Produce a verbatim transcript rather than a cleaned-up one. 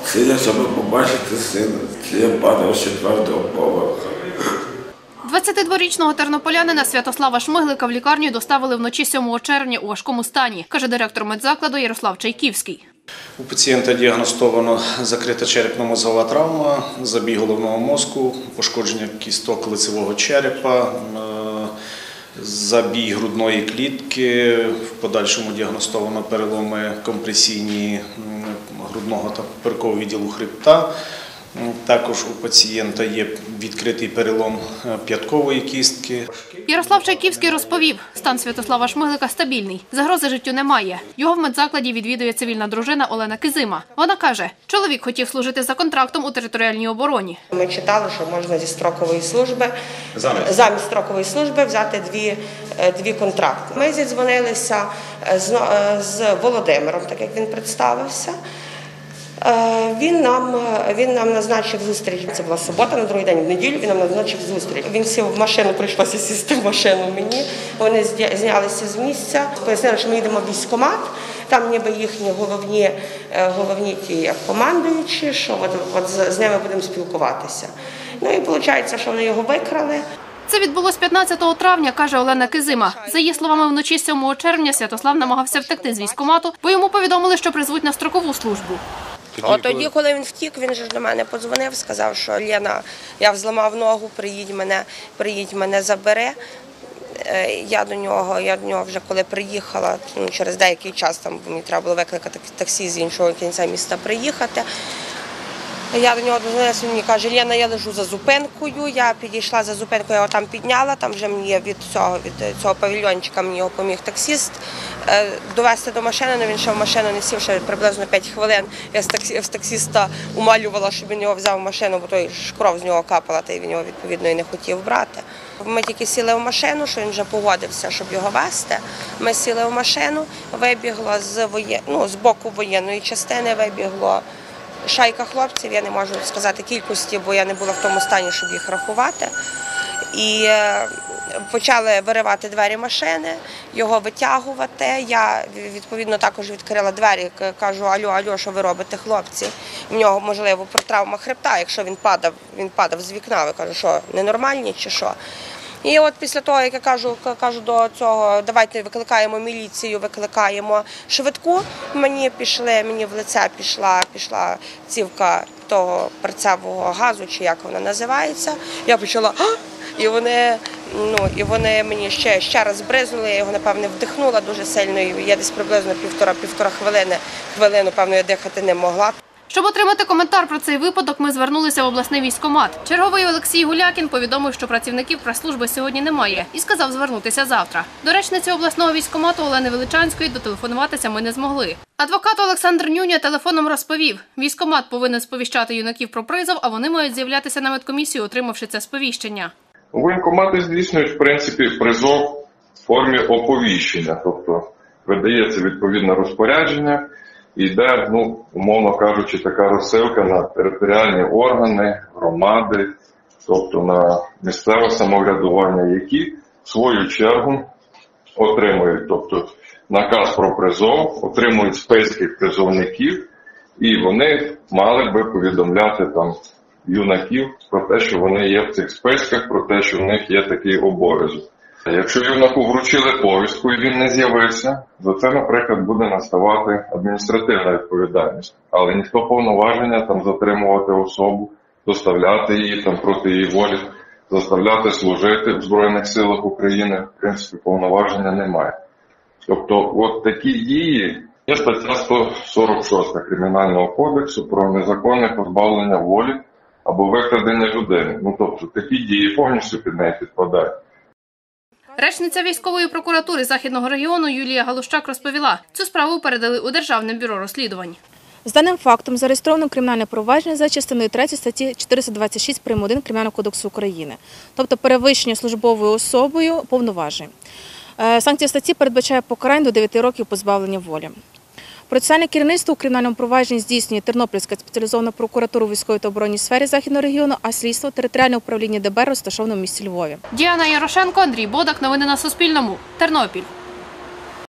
Ціля, щоб побачити сина. Я падав з четвертого поверха. двадцятидворічного тернополянина Святослава Шмиглика в лікарню доставили вночі сьомого червня у важкому стані, каже директор медзакладу Ярослав Чайківський. У пацієнта діагностовано закрита черепно-мозгова травма, забій головного мозку, пошкодження кісток лицевого черепа, забій грудної клітки, в подальшому діагностовано переломи компресійні грудного та поперекового відділу хребта. Також у пацієнта є відкритий перелом п'яткової кістки. Ярослав Чайківський розповів, стан Святослава Шмиглика стабільний, загрози життю немає. Його в медзакладі відвідує цивільна дружина Олена Кизима. Вона каже, чоловік хотів служити за контрактом у територіальній обороні. Ми читали, що можна зі строкової служби, замість, замість строкової служби взяти дві, дві контракти. Ми зідзвонилися з, з Володимиром, так як він представився. Він нам, він нам назначив зустріч, це була субота, на другий день в неділю він нам назначив зустріч. Він сів в машину, прийшлося сісти в машину мені, вони знялися з місця, пояснили, що ми їдемо в військкомат, там ніби їхні головні, головні ті як командуючі, що от, от з ними будемо спілкуватися. Ну і виходить, що вони його викрали. Це відбулось п'ятнадцятого травня, каже Олена Кизима. За її словами, вночі сьомого червня Святослав намагався втекти з військкомату, бо йому повідомили, що призвуть на строкову службу. От тоді, коли він втік, він же до мене подзвонив, сказав, що Лена, я взламав ногу, приїдь мене, приїдь мене забере. Я до нього, я до нього вже коли приїхала, ну, через деякий час там мені треба було викликати таксі з іншого кінця міста приїхати. Я до нього дозвонилася, він мені каже, Лена, я лежу за зупинкою, я підійшла за зупинкою, я його там підняла, там вже мені від цього, від цього павільйончика мені його поміг таксіст довести до машини, але він ще в машину не сів, ще приблизно п'ять хвилин. Я з, таксі, з таксіста умалювала, щоб він його взяв в машину, бо той ж кров з нього капала, та й він його відповідно і не хотів брати. Ми тільки сіли в машину, що він вже погодився, щоб його везти. Ми сіли в машину, вибігло з, воє... ну, з боку воєнної частини, вибігло шайка хлопців, я не можу сказати кількості, бо я не була в тому стані, щоб їх рахувати. І почали виривати двері машини, його витягувати. Я, відповідно, також відкрила двері, кажу, алло, алло, що ви робите, хлопці? В нього, можливо, травма хребта, якщо він падав, він падав з вікна, ви кажу, що ненормальні чи що? І от після того, як я кажу, кажу до цього, давайте викликаємо міліцію, викликаємо швидку, мені пішли, мені в лице пішла, пішла цівка того перцевого газу, чи як вона називається. Я почала, а! І вони, ну, і вони мені ще, ще раз бризнули, я його, напевне, вдихнула дуже сильно, і я десь приблизно півтора-півтора хвилини, хвилину, певно, я дихати не могла. Щоб отримати коментар про цей випадок, ми звернулися в обласний військкомат. Черговий Олексій Гулякін повідомив, що працівників прес-служби сьогодні немає і сказав звернутися завтра. До речниці обласного військкомату Олени Величанської дотелефонуватися ми не змогли. Адвокат Олександр Нюня телефоном розповів, військкомат повинен сповіщати юнаків про призов, а вони мають з'являтися на медкомісію, отримавши це сповіщення. Воєнкомати здійснюють, в принципі, призов в формі оповіщення, тобто видається відповідне розпорядження, і йде, ну, умовно кажучи, така розсилка на територіальні органи, громади, тобто на місцеве самоврядування, які в свою чергу отримують, тобто наказ про призов, отримують списки призовників, і вони мали би повідомляти там юнаків про те, що вони є в цих списках, про те, що в них є такий обов'язок. Якщо юнаку вручили повістку і він не з'явився, за це, наприклад, буде наставати адміністративна відповідальність. Але ніхто повноваження там затримувати особу, доставляти її там проти її волі, заставляти служити в Збройних силах України, в принципі, повноваження немає. Тобто, от такі дії, є стаття сто сорок шість Кримінального кодексу про незаконне позбавлення волі або викрадення людини. Ну, тобто, такі дії повністю під неї підпадають. Речниця військової прокуратури Західного регіону Юлія Галущак розповіла, цю справу передали у Державне бюро розслідувань. З даним фактом зареєстровано кримінальне провадження за частиною третьою статті чотириста двадцять шість прим. один Кримінального кодексу України, тобто перевищення службовою особою повноважень. Санкція статті передбачає покарання до дев'яти років позбавлення волі. Процесуальне керівництво у кримінальному провадженні здійснює Тернопільська спеціалізована прокуратура у військовій та оборонній сфері Західного регіону, а слідство – територіальне управління ДБР розташоване в місті Львові. Діана Ярошенко, Андрій Бодак. Новини на Суспільному. Тернопіль.